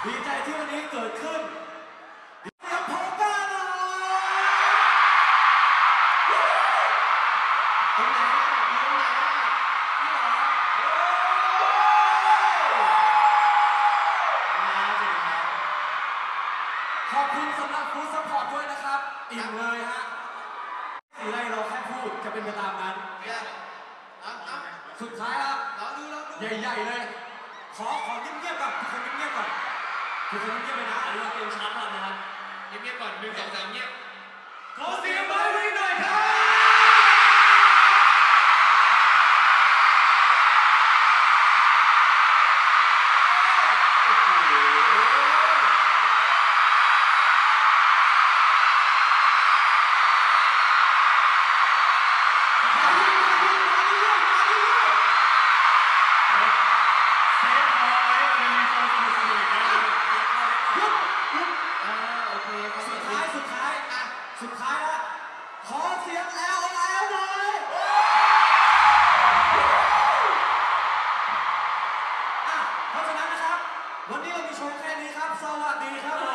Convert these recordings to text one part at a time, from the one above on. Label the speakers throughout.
Speaker 1: ดีใจที่วันนี้เกิดขึ้นเสียงพอก้าหน่อยตรงไหนอยู่ตรงไหนนี่เหรอขอบคุณสำหรับฟู้ดซัพพอร์ตด้วยนะครับอิ่มเลยฮะสีอะไรเราแค่พูดจะเป็นไปตามนั้นสุดท้ายแล้วใหญ่ๆเลยขอเงียบๆก่อนทุกคนเงียบๆก่อนทุกคนเงียบๆเลยนะอันนี้เราเตรียมชาร์จพลังนะครับเงียบๆก่อน1 2 3เงียบขอเสียงไม้ไว้หน่อยครับสุดท้ายแล้วขอเสียงแล้วหน่อยเพราะฉะนั้นนะครับวันนี้เรามีโชว์แค่นี้ครับสวัสดีครับผม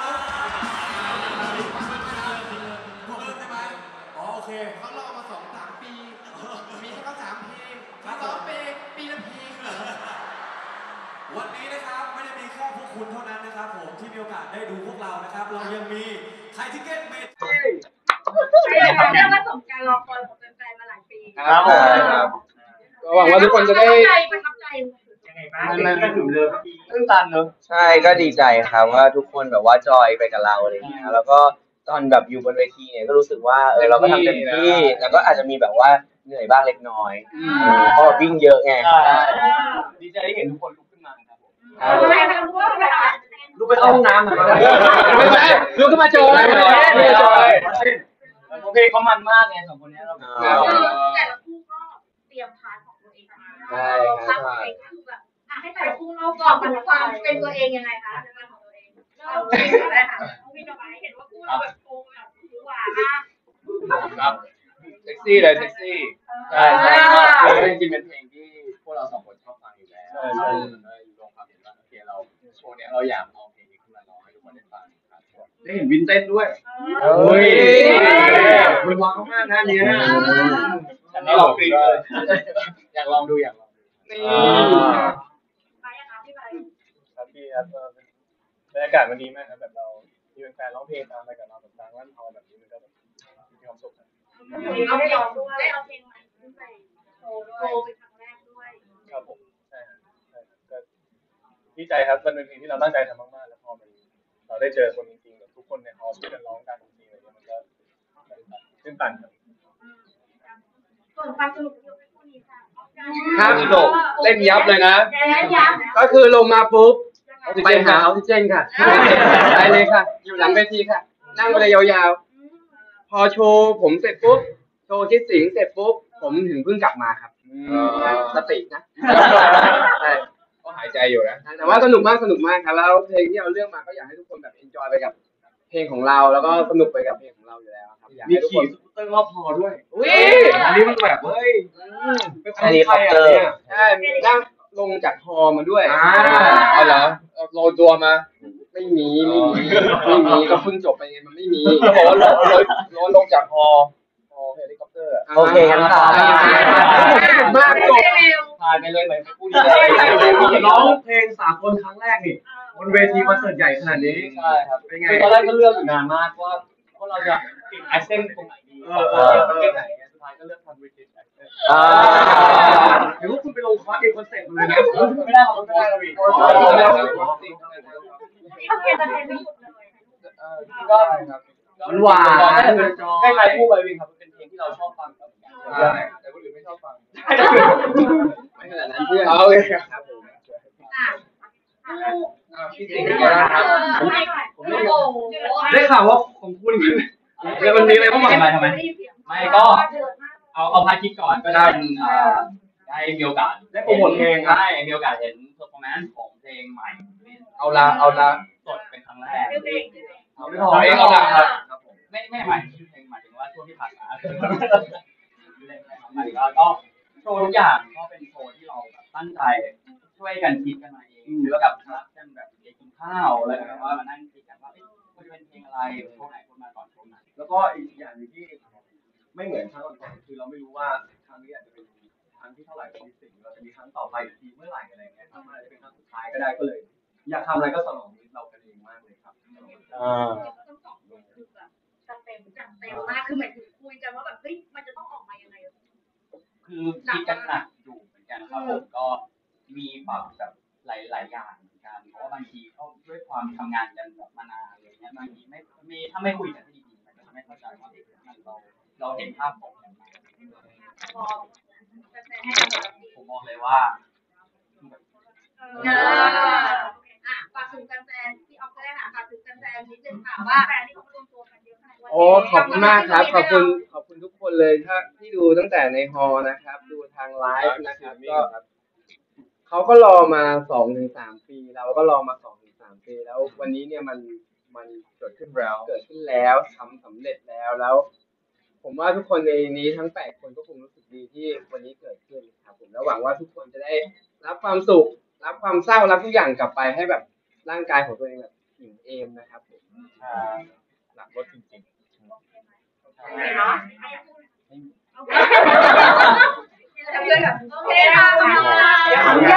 Speaker 1: พวกเริ่มได้ไหมอ๋อโอเคเขารอมา2-3 ปีมีแค่3 เพลง2 ปีละเพลงเหรอวันนี้นะครับไม่ได้มีแค่พวกคุณเท่านั้นนะครับผมที่มีโอกาสได้ดูพวกเรานะครับเรายังมีไทยทิเก็ตเมท
Speaker 2: เรียกว่าสมการรอคอยของแฟนๆมาหลายปี
Speaker 3: ครับผมหวังว่าทุกคนจะได้
Speaker 2: ประทับใจ
Speaker 3: ยังไงบ้างมันถึงเลยตื้นตันเนอะ
Speaker 4: ใช่ก็ดีใจครับว่าทุกคนแบบว่าจอยไปกับเราอะไรอย่างเงี้ยแล้วก็ตอนแบบอยู่บนเวทีเนี่ยก็รู้สึกว่าเราก็ทำเต็มที่แล้วก็อาจจะมีแบบว่าเหนื่อยบ้างเล็กน้อยเพราะวิ่งเยอะไง
Speaker 3: ดีใจที่เห็นทุกคนลุกขึ้นมาครับผม
Speaker 2: ลุก
Speaker 3: ไปเข้าห้องน้ำครับลุกขึ้นมาโจยโอเคเขามันมากไง2 คนนี้เรา
Speaker 2: แต่ละคู่ก็เตรียมพาร์ทของตัวเองมาครับคือแบบให้แต่ละคู่เราก่อนมันความเป็นตัวเองยังไงคะในการของตัวเองเราอะไรค่ะวินเอาไว้เห็นว่าคู่เราแบบโกงแบบหวานมาก
Speaker 3: ครับเซ็กซี่เลยเซ็กซี่ใช่จริงเป็นเพลงที่พวกเรา2 คนชอบฟังอยู่แล้วอยู่ตรงความเห็นว่าโอเคเราโชว์เนี้ยเราอยากเอาเพลงนี้ขึ้นมาร้องให้ทุกคนได้ฟังครับได้เห็นวินเต้นด้วยมันว้าวมากนะเนี้ยฉันไม่ลองดูเลยอยากลองดูนี่
Speaker 2: ไปอะคะพี่ไป
Speaker 3: ครับพี่ครับบรรยากาศมันดีมากครับแบบเรามีแฟนร้องเพลงตามไปกับเราแบบดังลั่นฮอลแบบนี้มันก็แบบมีความสุข
Speaker 2: เอาไปลองด้วยได้เอาเพลงใหม่ขึ้นไปโชว์เป็นครั้งแรกด้วย
Speaker 3: ครับผมใช่ก็ดีใจครับมันเป็นเพลงที่เราตั้งใจทำมากๆแล้วพอเราได้เจอคนจริงๆแบบทุกคนในฮอลช่วยกันร้องกันจริงๆอะไรเงี้ยมันก็ตื่นตันครับ
Speaker 2: ส่วนความสนุกที่คู่นี้ค่ะ
Speaker 3: ครับสนุกเล่นยับเลยนะก็คือลงมาปุ๊บไปหาออกซิเจนค่ะได้เลยค่ะอยู่หลังเวทีค่ะนั่งไปเลยยาวๆพอโชว์ผมเสร็จปุ๊บโชว์คิดสิงเสร็จปุ๊บผมถึงเพิ่งกลับมาครับสตินะใช่ก็หายใจอยู่นะแต่ว่าสนุกมากครับแล้วเพลงที่เราเลือกมาก็อยากให้ทุกคนแบบเอนจอยไปกับเพลงของเราแล้วก็สนุกไปกับเพลงของเราอยู่แล้วครับอยากให้ทุกคนเต้นรอบพอด้วยอันนี้มันแบบเฮ้ย
Speaker 4: อันนี้เขาเจอ
Speaker 3: ใช่นั่งลงจากฮอมาด้วยเอาเหรอโรยตัวมาไม่มีก็เพิ่งจบไปไงมันไม่มีเขาบอกว่าลงจากฮอเฮลิคอปเตอร์
Speaker 4: โอเคกันต่อ
Speaker 3: มากจบผ่านไปเลยไปพูดร้องเพลง3 คนครั้งแรกนี่บนเวทีคอนเสิร์ตใหญ่ขนาดนี้ใช่ครับเป็นไงตอนแรกก็เลือกอยู่นานมากว่าเราจะติดแอคเซนต์ตรงไหนดีประเทศไหนสุดท้ายก็เลือกทำบริติชแอคเซนต์หรือว่าคุณไปลงคอร์สเองคอนเซ็ปต์เลยนะไม่ได้เราอีก
Speaker 2: นี่เขาเปลี่ยนประเทศไม่หยุดเลย
Speaker 3: ก็หวานใกล้ๆคู่ไปวิ่งครับเป็นเพลงที่เราชอบฟังครับแต่คนอื่นไม่ชอบฟังไม่ขนาดนั้นเพื่อนโอเคครับผมได้ข่าวว่าของคุณแล้วมันมีอะไรบ้างทำไมไม่ก็เอาพาคิดก่อนก็ได้มีโอกาสได้โปรโมทเพลงได้มีโอกาสเห็นเพอร์ฟอร์แมนซ์ของเพลงใหม่เอาละสดเป็นครั้งแรกเอาละครับไม่หมายถึงเพลงหมายถึงว่าช่วงที่ผ่านมาก็โชว์ทุกอย่างก็เป็นโชว์ที่เราตั้งใจช่วยกันคิดกันมาเองหรือกับคณะเช่นแบบกินข้
Speaker 5: ข้าวอะไรแบบว่ามานั่งคิดกันว่ามันจะเป็นเพลงอะไรโชว์ไหนคนมาก่อนโชว์ไหน
Speaker 6: แล้วก็อีกอย่างหนึงที่ไม่เหมือนครั้งก่อนๆคือเราไม่รู้ว่าครั้งนี้อาจจะเป็นครั้งที่เท่าไหร่ของสิ่งเราจะมีครั้งต่อไปอีกทีเมื่อไหร่อะไรเงี้ยครับมันอาจจะเป็นครั้งสุดท้ายก็ได้ก็เลย อยากทำอะไรก็สนองนิดเรากันเองมากเลยครับ
Speaker 2: ทั้งสองคนคือแบบจัดเต็มมากคือหมายถึงคุยกันว่าแบบเฮ้ยมันจะต้องออกมายังไง
Speaker 5: คือคิดกันหนักอยู่เหมือนกันครับผมก็มีปรับแบบหลายอย่างเหมือนกันเพราะว่าบางทีก็ด้วยความทำงานกันแบบมานานอะไรเงี้ยบางทีไม่ถ้าไม่คุยกันให้ดีๆมันก็จะไม่เข้าใจว่ามันเราเห็นภาพของกันมา
Speaker 2: พอแฟนๆให้กำลังใจ
Speaker 5: ผมบอกเลยว่า
Speaker 2: ฝากถึงแฟนๆที่ออฟก็ได้ค่ะฝากถึงแฟนๆนิดนึงค่ะว่าแฟนที่เขารวมตัวกันเยอะขนาดนี้
Speaker 3: โอ้ขอบคุณมากครับขอบคุณทุกคนเลยถ้าที่ดูตั้งแต่ในฮอลนะครับ ดูทางไลฟ์นะครับก็เขาก็รอมา 2-3 ปีเราก็รอมา 2-3 ปีแล้ววันนี้เนี่ยมันเกิดขึ้นแล้วทำสำเร็จแล้ว ผมว่าทุกคนในนี้ทั้ง8คนก็คงรู้สึกดีที่วันนี้เกิดขึ้นครับผมแล้วหวังว่าทุกคนจะได้รับความสุขรับความเศร้ารับทุกอย่างกลับไปให้แบบร่างกายของตัวเองแบบอิ่มเอมนะครับผมหลักรถจริงๆ
Speaker 2: โอเคเนาะโอเคค่ะขอบคุณค่ะ